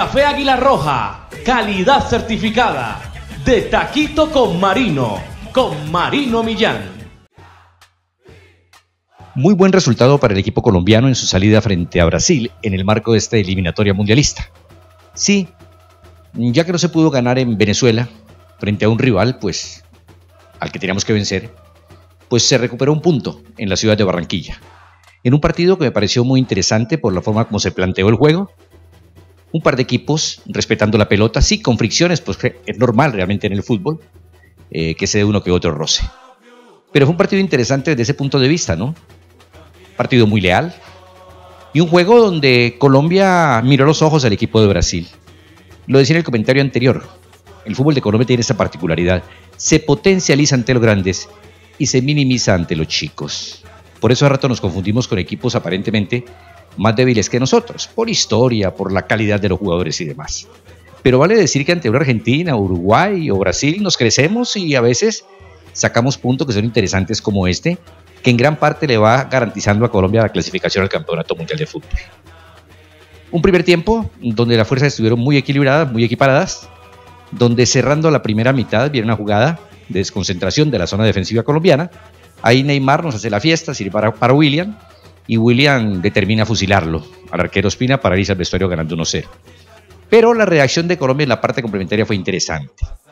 Café Águila Roja, calidad certificada. De taquito con Marino Millán. Muy buen resultado para el equipo colombiano en su salida frente a Brasil en el marco de esta eliminatoria mundialista. Sí, ya que no se pudo ganar en Venezuela frente a un rival, pues, al que teníamos que vencer, pues se recuperó un punto en la ciudad de Barranquilla. En un partido que me pareció muy interesante por la forma como se planteó el juego. Un par de equipos respetando la pelota, sí, con fricciones, pues es normal realmente en el fútbol que se dé uno que otro roce. Pero fue un partido interesante desde ese punto de vista, ¿no? Partido muy leal y un juego donde Colombia miró a los ojos al equipo de Brasil. Lo decía en el comentario anterior, el fútbol de Colombia tiene esa particularidad, se potencializa ante los grandes y se minimiza ante los chicos. Por eso a rato nos confundimos con equipos aparentemente más débiles que nosotros, por historia, por la calidad de los jugadores y demás. Pero vale decir que ante una Argentina, Uruguay o Brasil nos crecemos y a veces sacamos puntos que son interesantes como este, que en gran parte le va garantizando a Colombia la clasificación al Campeonato Mundial de Fútbol. Un primer tiempo donde las fuerzas estuvieron muy equilibradas, muy equiparadas, donde cerrando la primera mitad viene una jugada de desconcentración de la zona defensiva colombiana. Ahí Neymar nos hace la fiesta, sirve para William, y William determina fusilarlo al arquero Ospina para irse al vestuario ganando 1-0. Pero la reacción de Colombia en la parte complementaria fue interesante.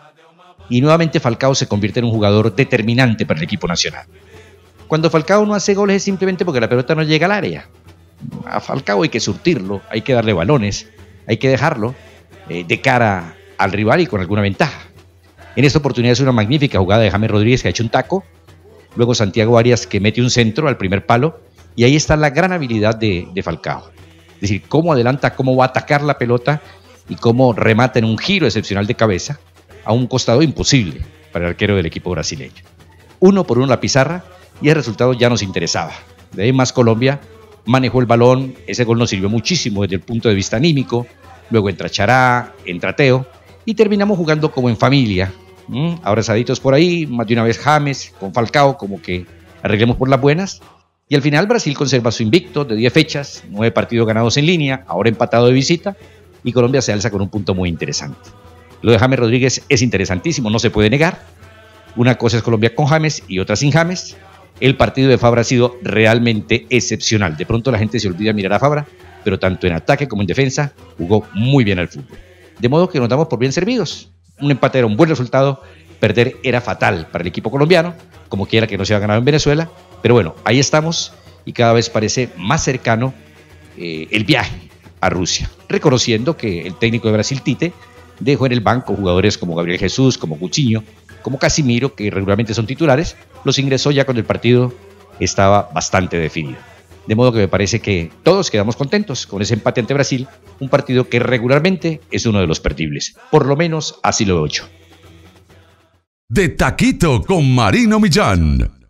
Y nuevamente Falcao se convierte en un jugador determinante para el equipo nacional. Cuando Falcao no hace goles es simplemente porque la pelota no llega al área. A Falcao hay que surtirlo, hay que darle balones, hay que dejarlo de cara al rival y con alguna ventaja. En esta oportunidad es una magnífica jugada de James Rodríguez que ha hecho un taco, luego Santiago Arias que mete un centro al primer palo, y ahí está la gran habilidad de Falcao. Es decir, cómo adelanta, cómo va a atacar la pelota y cómo remata en un giro excepcional de cabeza a un costado imposible para el arquero del equipo brasileño. 1-1 la pizarra y el resultado ya nos interesaba. De ahí más Colombia manejó el balón, ese gol nos sirvió muchísimo desde el punto de vista anímico, luego entra Chará, entra Teo y terminamos jugando como en familia, abrazaditos por ahí, más de una vez James con Falcao, como que arreglemos por las buenas. Y al final Brasil conserva su invicto de 10 fechas, 9 partidos ganados en línea, ahora empatado de visita, y Colombia se alza con un punto muy interesante. Lo de James Rodríguez es interesantísimo, no se puede negar. Una cosa es Colombia con James y otra sin James. El partido de Fabra ha sido realmente excepcional. De pronto la gente se olvida mirar a Fabra, pero tanto en ataque como en defensa jugó muy bien al fútbol. De modo que nos damos por bien servidos. Un empate era un buen resultado, perder era fatal para el equipo colombiano, como quiera que no se haya ganado en Venezuela. Pero bueno, ahí estamos y cada vez parece más cercano el viaje a Rusia, reconociendo que el técnico de Brasil, Tite, dejó en el banco jugadores como Gabriel Jesús, como Coutinho, como Casimiro, que regularmente son titulares, los ingresó ya cuando el partido estaba bastante definido. De modo que me parece que todos quedamos contentos con ese empate ante Brasil, un partido que regularmente es uno de los perdibles, por lo menos así lo veo yo. De taquito con Marino Millán.